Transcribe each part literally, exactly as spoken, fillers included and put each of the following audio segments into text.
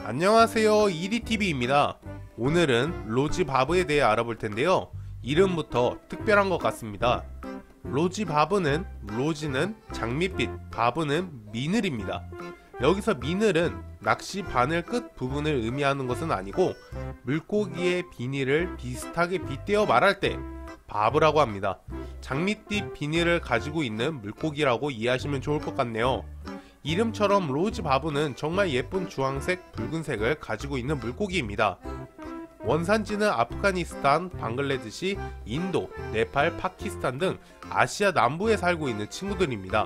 안녕하세요, 이디티비입니다. 오늘은 로지 바브에 대해 알아볼 텐데요. 이름부터 특별한 것 같습니다. 로지 바브는, 로지는 장밋빛, 바브는 미늘입니다. 여기서 미늘은 낚시 바늘 끝 부분을 의미하는 것은 아니고 물고기의 비닐을 비슷하게 빗대어 말할 때 바브라고 합니다. 장밋빛 비닐을 가지고 있는 물고기라고 이해하시면 좋을 것 같네요. 이름처럼 로지 바브는 정말 예쁜 주황색, 붉은색을 가지고 있는 물고기입니다. 원산지는 아프가니스탄, 방글라데시, 인도, 네팔, 파키스탄 등 아시아 남부에 살고 있는 친구들입니다.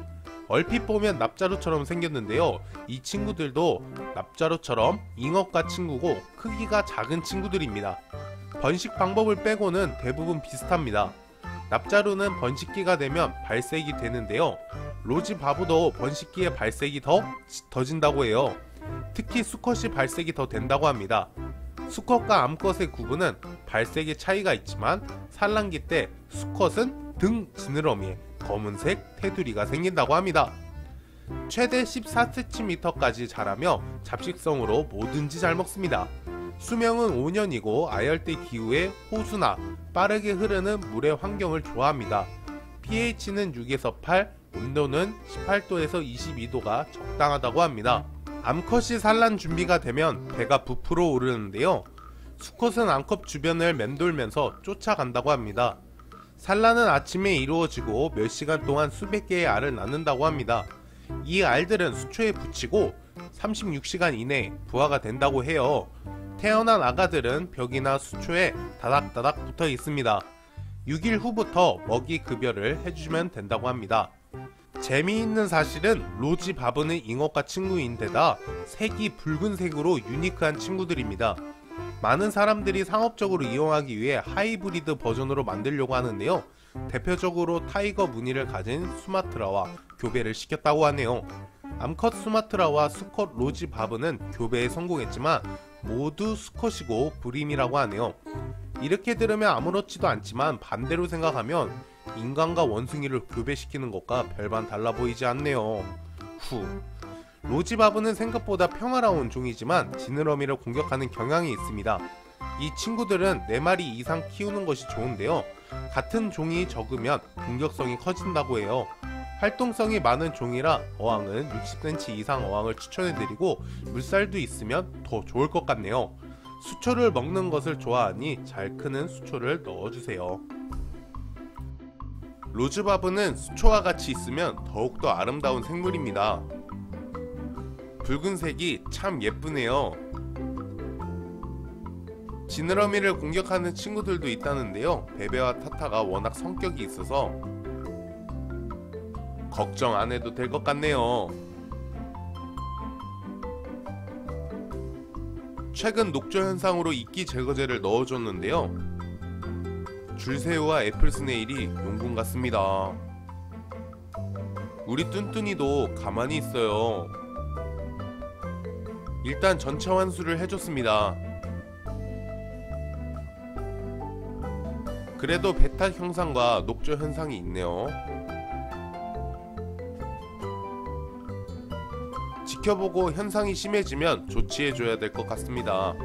얼핏 보면 납자루처럼 생겼는데요. 이 친구들도 납자루처럼 잉어과 친구고 크기가 작은 친구들입니다. 번식 방법을 빼고는 대부분 비슷합니다. 납자루는 번식기가 되면 발색이 되는데요. 로지 바브도 번식기에 발색이 더 더진다고 해요. 특히 수컷이 발색이 더 된다고 합니다. 수컷과 암컷의 구분은 발색의 차이가 있지만 산란기 때 수컷은 등 지느러미에 검은색 테두리가 생긴다고 합니다. 최대 십사 센티미터까지 자라며 잡식성으로 뭐든지 잘 먹습니다. 수명은 오 년이고 아열대 기후의 호수나 빠르게 흐르는 물의 환경을 좋아합니다. 피에이치는 육에서 팔, 온도는 십팔 도에서 이십이 도가 적당하다고 합니다. 암컷이 산란 준비가 되면 배가 부풀어 오르는데요. 수컷은 암컷 주변을 맴돌면서 쫓아간다고 합니다. 산란은 아침에 이루어지고 몇 시간 동안 수백 개의 알을 낳는다고 합니다. 이 알들은 수초에 붙이고 삼십육 시간 이내에 부화가 된다고 해요. 태어난 아가들은 벽이나 수초에 다닥다닥 붙어 있습니다. 육 일 후부터 먹이 급여를 해주면 된다고 합니다. 재미있는 사실은 로지 바브는 잉어과 친구인데다 색이 붉은색으로 유니크한 친구들입니다. 많은 사람들이 상업적으로 이용하기 위해 하이브리드 버전으로 만들려고 하는데요. 대표적으로 타이거 무늬를 가진 수마트라와 교배를 시켰다고 하네요. 암컷 수마트라와 수컷 로지 바브는 교배에 성공했지만 모두 수컷이고 불임이라고 하네요. 이렇게 들으면 아무렇지도 않지만 반대로 생각하면 인간과 원숭이를 교배시키는 것과 별반 달라 보이지 않네요. 후. 로지 바브는 생각보다 평화로운 종이지만 지느러미를 공격하는 경향이 있습니다. 이 친구들은 네 마리 이상 키우는 것이 좋은데요. 같은 종이 적으면 공격성이 커진다고 해요. 활동성이 많은 종이라 어항은 육십 센티미터 이상 어항을 추천해드리고 물살도 있으면 더 좋을 것 같네요. 수초를 먹는 것을 좋아하니 잘 크는 수초를 넣어주세요. 로즈 바브는 수초와 같이 있으면 더욱더 아름다운 생물입니다. 붉은색이 참 예쁘네요. 지느러미를 공격하는 친구들도 있다는데요. 베베와 타타가 워낙 성격이 있어서 걱정 안 해도 될 것 같네요. 최근 녹조 현상으로 이끼 제거제를 넣어줬는데요. 줄새우와 애플스네일이 용군 같습니다. 우리 뚠뚠이도 가만히 있어요. 일단 전체 환수를 해줬습니다. 그래도 베타 형상과 녹조 현상이 있네요. 지켜보고 현상이 심해지면 조치해줘야 될 것 같습니다.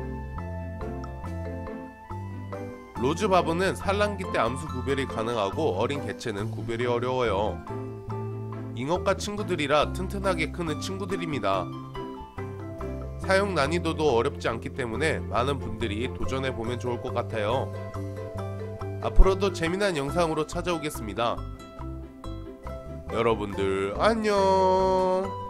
로즈 바브는 산란기 때 암수 구별이 가능하고 어린 개체는 구별이 어려워요. 잉어과 친구들이라 튼튼하게 크는 친구들입니다. 사용 난이도도 어렵지 않기 때문에 많은 분들이 도전해보면 좋을 것 같아요. 앞으로도 재미난 영상으로 찾아오겠습니다. 여러분들 안녕.